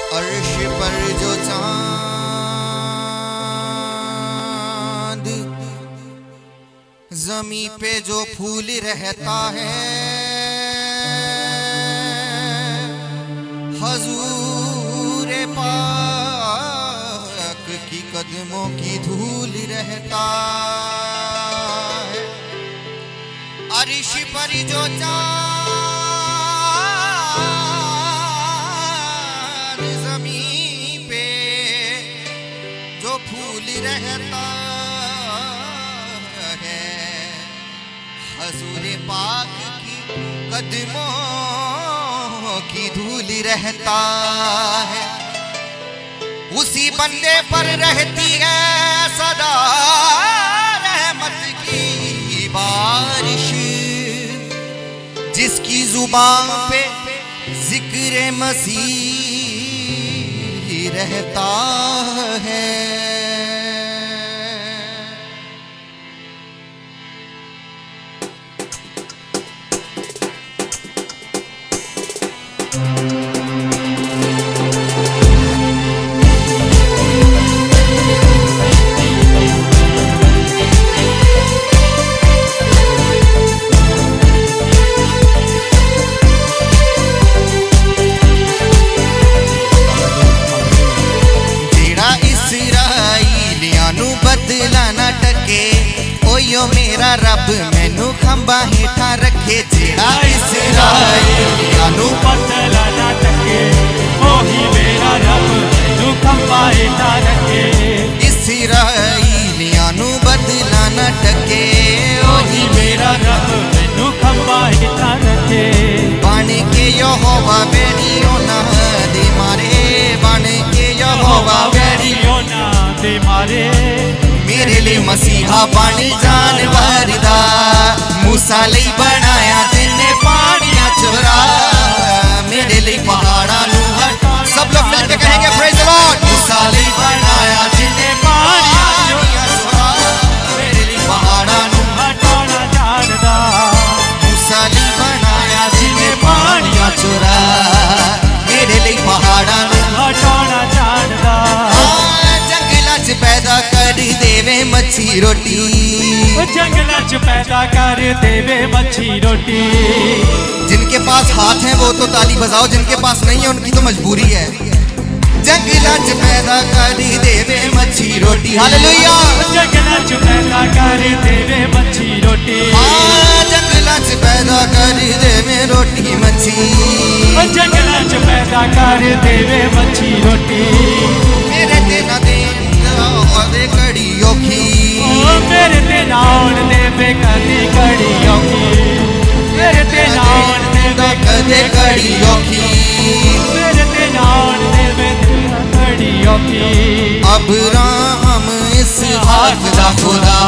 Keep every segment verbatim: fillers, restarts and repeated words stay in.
अर्श पर जो चांद, जमी पे जो फूल रहता है, हजूर पाक की कदमों की धूल रहता है। अर्श पर जो चांद, जमीन पे जो फूल रहता है, हजूर पाक की कदमों की धूल रहता है। उसी बंदे पर रहती है सदा रहमत की बारिश, जिसकी जुबान पे जिक्र मसीह रहता है। मेरा रब मैनू खंबा हेठा रखे, जेड़ा इस्राएलियां नू बदला ना टके, ओही मेरा रब मैनू खंबा हेठा रखे। इस्राएलियां नू बदला ना टके, ओही मेरा रब मैनू खंबा हेठा रखे। बन के यहोवा बैरियों ना दे मारे, बन के यहोवा बैरियों ना दे मारे। मेरे लिए मसीहा बन जानवर दा, मूसा लई बनाया जिन्ने पानियां चोरा, मेरे लिए पहाड़ा नू हटा। सब लोग मिलके कहेंगे प्रेज़ द लॉर्ड। मूसा लई बनाया जिन्ने पानियां चोरा, मेरे लिए पहाड़ा नू हटाना जानदा। मूसा लई बनाया जिन्ने पानियां चोरा, मेरे लिए पहाड़ा नू हटाना जानदा। जंगलां च पैदा कर देवे मच्छी रोटी, जंगलां च पैदा कर देवे मच्छी रोटी। जिनके पास हाथ है वो तो ताली बजाओ, जिनके पास नहीं है उनकी तो मजबूरी है। जंगलां च पैदा कर देवे मच्छी रोटी, हालेलुया। जंगलां च पैदा कर देवे मच्छी रोटी, हाँ जंगलां च पैदा कर देवे रोटी मच्छी, जंगलां च पैदा कर देवे मच्छी रोटी। मेरे ते ना दे दे कड़ी औखी, मेरे ते नाउन देवे कदी कड़ी औखी, मेरे ते नाउन देवे कदे कड़ी औखी, मेरे ते नाउन देवे कड़ी औखी। अब्राहम इसहाक दा खुदा,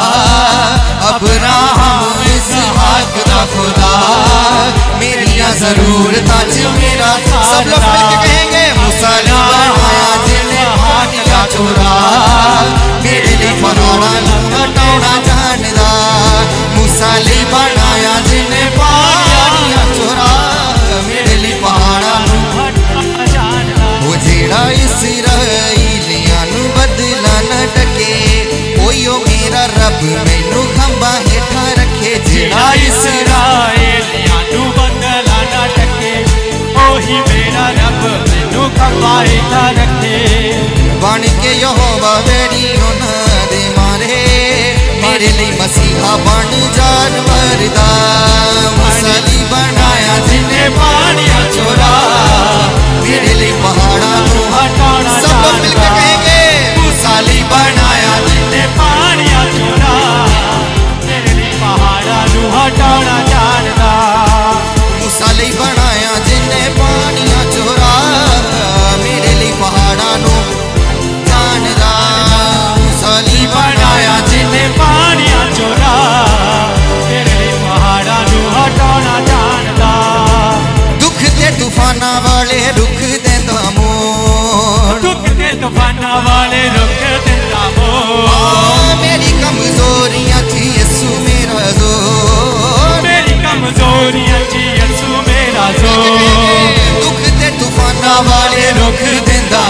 अब्राहम इसहाक दा खुदा, मेरियां ज़रूरतां च मेरा। सब लोग मिलके कहेंगे मूसा ने बनाया जिन्ने पानियां चोरा, मेरे लिए पहाड़ा नू हटाना जानदा। मूसा ने बनाया जिन्ने पानियां चोरा, मेरे लिए पहाड़ा नू हटाना जानदा। वो जेड़ा इस्राएलियां नू बदला ना टके, ओयो मेरा रब मैनू खंबा हेठा रखे। जेड़ा इस्राएलियां नू बदला ना टके, ओही मेरा रब मैनू खंबा हेठा रखे। बन के यहोवा बैरियों ना दे मारे, मेरे लिए मसीहा बन जानवर दा। मूसा ने बनाया जिन्ने पानियां चोरा, मेरे लिए पहाड़ा नू हटाना। सब लोग मिलके कहेंगे मूसा ने बनाया जिन्ने पानियां चोरा, मेरे लिए पहाड़ा नू हटाना जानदा। मूसा ने बनाया जिन्ने पानियां चोरा, मेरे लिए पहाड़ा नू जानदा। मूसा ने बनाया जिन्ने पानियां चोरा, मेरे लिए पहाड़ा नू हटाना जानदा। दुख ते तूफाना वाले रुख देंदा मोड़, दुख ते तूफाना वाले रुख देंदा मोड़। मेरी कमजोरियां थी यसू मेरा जोर, मेरी कमजोरियां थी यसू मेरा जोर। दुख ते तूफाना वाले रुख देंदा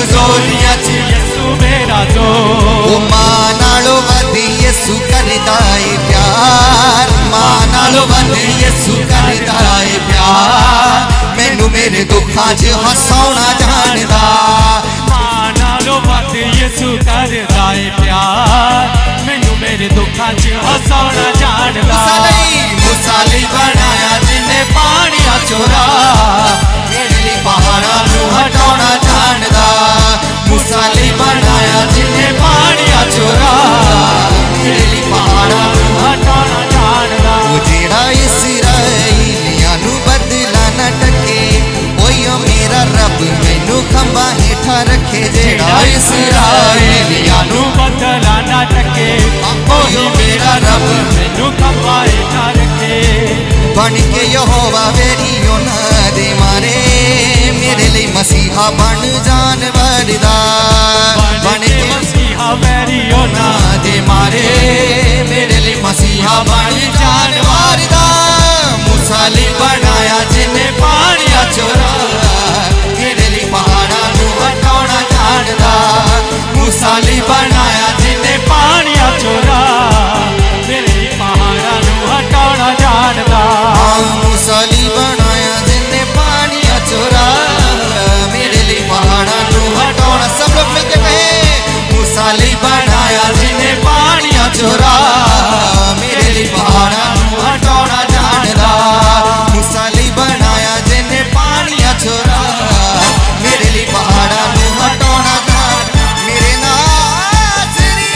कमजोरियां च यसू मेरा जोर। ओ मां नालों वध यसू करदा है प्यार, मां नालों वध यसू करदा है प्यार। मैनू मेरे दुखां च हसाउणा जानदा, मां नालों वध यसू करदा है प्यार। मैनू मेरे दुखां च हसाउणा जानदा। मूसा लई बनाया जिन्हें पानियां चोरा, मेरे लिए पहाड़ां नूं हटाउणा जानदा। मूसा लई बनाया जिन्हें पानियां चोरा, मेरे लिए पहाड़ां नूं हटाउणा जानदा। वो जेड़ा इस्राएलियां नूं बदला न टके, ओयो मेरा रब मैनू खंबा हेठा रखे। जेड़ा इस्राएलियां नूं बदला न टके, ओयो मेरा रब मैनू खंबा हेठा रखे। बन के यहोवा वेरी उन्हां दे मारे, मेरे लिए मसीहा बन जानवर दा। बन के मसीहा वेरी उन्हां दे मारे, मेरे लिए मसीहा बन जानवर दा। मूसा लई बनाया जिन्हें पानियां चोरा, मेरे लिए पहाड़ां नूं हटाउणा जानदा। मूसा लई बनाया जिन्हें पानियां चोरा, मेरे पहाड़ां नूं हटाउणा जानदा। मूसा लई बनाया जिन्हें पानियां चोरा, मेरे लिए पहाड़ां नूं हटाउणा। सब लोग मिलके कहें, मूसा लई बनाया जिन्हें पानियां चोरा, मेरे लिए पहाड़ां नूं हटाउणा जानदा। मूसा लई बनाया जिन्हें पानियां चोरा, मेरे लिए पहाड़ां नूं हटाउणा जानदा। मेरे नाज़री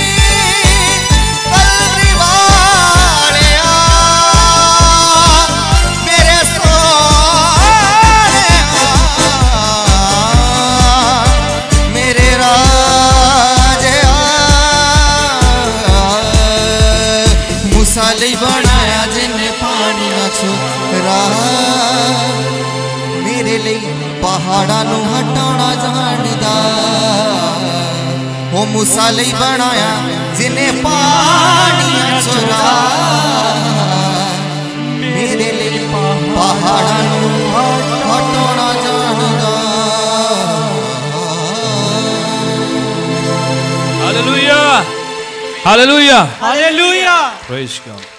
कलमी वालिया, मेरे सोहणिया, मेरे राजा। मूसा लई बनाया जिन्हें पानियां चोरा, मेरे लिए पहाड़ां नूं हटाउणा जानदा। ओ मूसा लई बनाया जिन्हें पानियां चोरा, मेरे लिए पहाड़ां नूं हटाउणा जानदा। Hallelujah, hallelujah, hallelujah. Praise God.